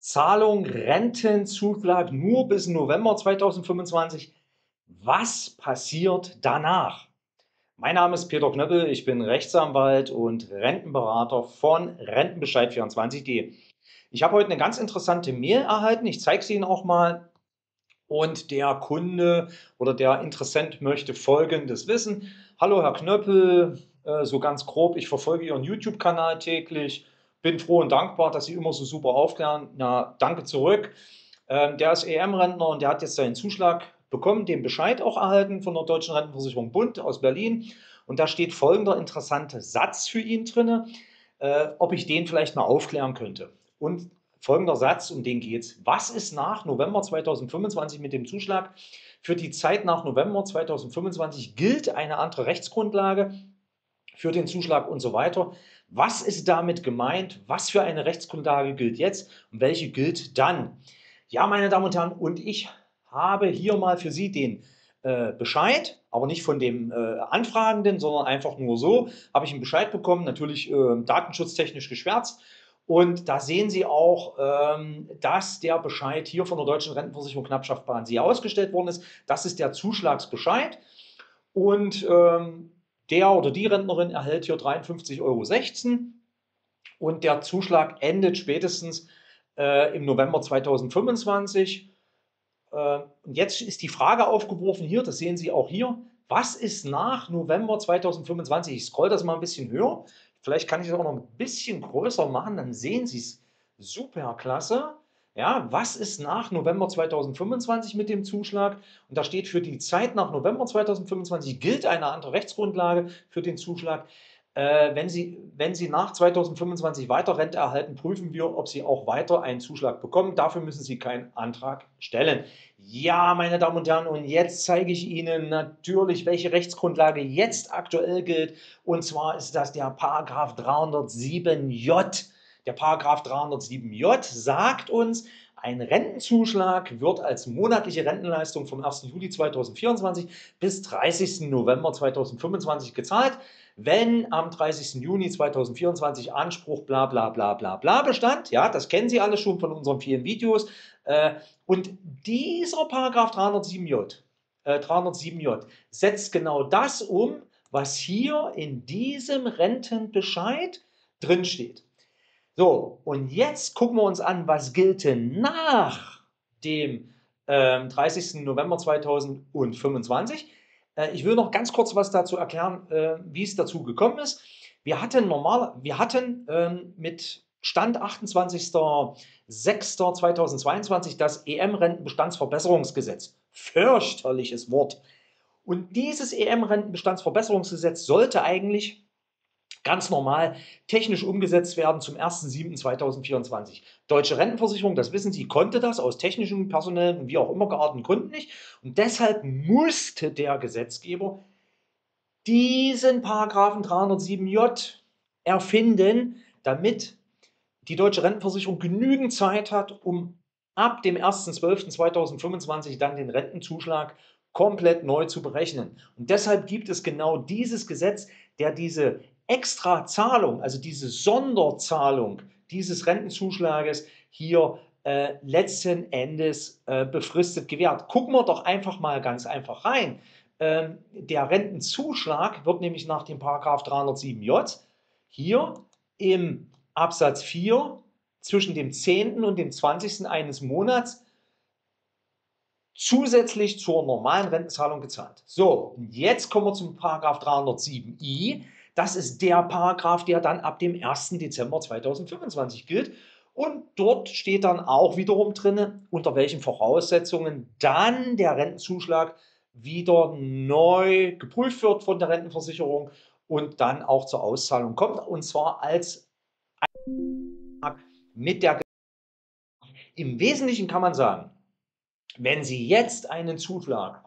Zahlung Rentenzuschlag nur bis November 2025. Was passiert danach? Mein Name ist Peter Knöppel, ich bin Rechtsanwalt und Rentenberater von Rentenbescheid24.de. Ich habe heute eine ganz interessante Mail erhalten, ich zeige sie Ihnen auch mal. Und der Kunde oder der Interessent möchte Folgendes wissen. Hallo Herr Knöppel, so ganz grob, ich verfolge Ihren YouTube-Kanal täglich, bin froh und dankbar, dass Sie immer so super aufklären. Ja, danke zurück. Der ist EM-Rentner und der hat jetzt seinen Zuschlag bekommen, den Bescheid auch erhalten von der Deutschen Rentenversicherung Bund aus Berlin. Und da steht folgender interessante Satz für ihn drin, ob ich den vielleicht mal aufklären könnte. Und folgender Satz, um den geht es. Was ist nach November 2025 mit dem Zuschlag? Für die Zeit nach November 2025 gilt eine andere Rechtsgrundlage für den Zuschlag und so weiter. Was ist damit gemeint? Was für eine Rechtsgrundlage gilt jetzt und welche gilt dann? Ja, meine Damen und Herren, und ich habe hier mal für Sie den Bescheid, aber nicht von dem Anfragenden, sondern einfach nur so, habe ich einen Bescheid bekommen, natürlich datenschutztechnisch geschwärzt. Und da sehen Sie auch, dass der Bescheid hier von der Deutschen Rentenversicherung Knappschaft bei Sie ausgestellt worden ist. Das ist der Zuschlagsbescheid. Und der oder die Rentnerin erhält hier 53,16 € und der Zuschlag endet spätestens im November 2025. Und jetzt ist die Frage aufgeworfen hier, das sehen Sie auch hier, was ist nach November 2025? Ich scroll das mal ein bisschen höher, vielleicht kann ich es auch noch ein bisschen größer machen, dann sehen Sie es super klasse. Ja, was ist nach November 2025 mit dem Zuschlag? Und da steht, für die Zeit nach November 2025 gilt eine andere Rechtsgrundlage für den Zuschlag. Wenn Sie nach 2025 weiter Rente erhalten, prüfen wir, ob Sie auch weiter einen Zuschlag bekommen. Dafür müssen Sie keinen Antrag stellen. Ja, meine Damen und Herren, und jetzt zeige ich Ihnen natürlich, welche Rechtsgrundlage jetzt aktuell gilt. Und zwar ist das der Paragraph 307j. Der Paragraph 307j sagt uns, ein Rentenzuschlag wird als monatliche Rentenleistung vom 1. Juli 2024 bis 30. November 2025 gezahlt, wenn am 30. Juni 2024 Anspruch bla bla bla bla bla bestand. Ja, das kennen Sie alle schon von unseren vielen Videos. Und dieser Paragraph 307j setzt genau das um, was hier in diesem Rentenbescheid drinsteht. So, und jetzt gucken wir uns an, was gilt denn nach dem 30. November 2025. Ich will noch ganz kurz was dazu erklären, wie es dazu gekommen ist. Wir hatten mit Stand 28.06.2022 das EM-Rentenbestandsverbesserungsgesetz. Fürchterliches Wort. Und dieses EM-Rentenbestandsverbesserungsgesetz sollte eigentlich ganz normal technisch umgesetzt werden zum 1.7.2024. Deutsche Rentenversicherung, das wissen Sie, konnte das aus technischen, personellen und wie auch immer gearteten Gründen nicht. Und deshalb musste der Gesetzgeber diesen Paragraphen 307j erfinden, damit die Deutsche Rentenversicherung genügend Zeit hat, um ab dem 1.12.2025 dann den Rentenzuschlag komplett neu zu berechnen. Und deshalb gibt es genau dieses Gesetz, der diese Extrazahlung, also diese Sonderzahlung dieses Rentenzuschlages hier letzten Endes befristet gewährt. Gucken wir doch einfach mal ganz einfach rein. Der Rentenzuschlag wird nämlich nach dem Paragraph 307j hier im Absatz 4 zwischen dem 10. und dem 20. eines Monats zusätzlich zur normalen Rentenzahlung gezahlt. So, und jetzt kommen wir zum Paragraph 307i. Das ist der Paragraph, der dann ab dem 1. Dezember 2025 gilt. Und dort steht dann auch wiederum drin, unter welchen Voraussetzungen dann der Rentenzuschlag wieder neu geprüft wird von der Rentenversicherung und dann auch zur Auszahlung kommt. Und zwar als mit der. Im Wesentlichen kann man sagen, wenn Sie jetzt einen Zuschlag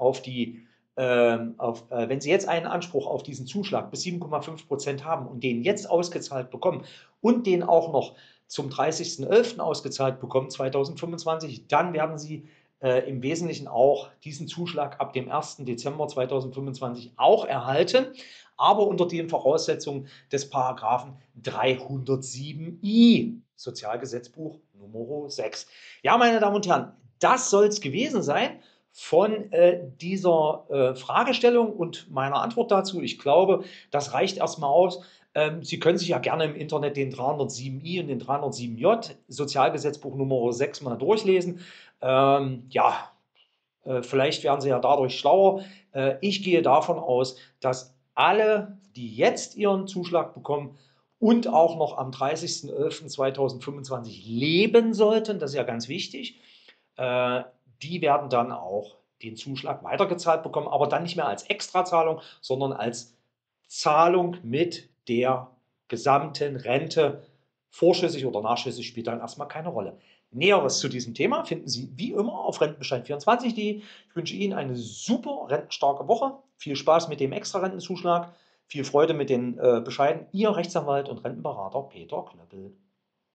wenn Sie jetzt einen Anspruch auf diesen Zuschlag bis 7,5% haben und den jetzt ausgezahlt bekommen und den auch noch zum 30.11. ausgezahlt bekommen, 2025, dann werden Sie im Wesentlichen auch diesen Zuschlag ab dem 1. Dezember 2025 auch erhalten, aber unter den Voraussetzungen des Paragraphen 307i. Sozialgesetzbuch Nummer 6. Ja, meine Damen und Herren, das soll es gewesen sein von dieser Fragestellung und meiner Antwort dazu. Ich glaube, das reicht erstmal aus. Sie können sich ja gerne im Internet den 307i und den 307j Sozialgesetzbuch Nummer 6 mal durchlesen. Ja, vielleicht werden Sie ja dadurch schlauer. Ich gehe davon aus, dass alle, die jetzt ihren Zuschlag bekommen und auch noch am 30.11.2025 leben sollten, das ist ja ganz wichtig, äh, die werden dann auch den Zuschlag weitergezahlt bekommen, aber dann nicht mehr als Extrazahlung, sondern als Zahlung mit der gesamten Rente. Vorschüssig oder nachschüssig spielt dann erstmal keine Rolle. Näheres zu diesem Thema finden Sie wie immer auf Rentenbescheid24.de. Ich wünsche Ihnen eine super rentenstarke Woche. Viel Spaß mit dem Extra-Rentenzuschlag. Viel Freude mit den Bescheiden. Ihr Rechtsanwalt und Rentenberater Peter Knöppel.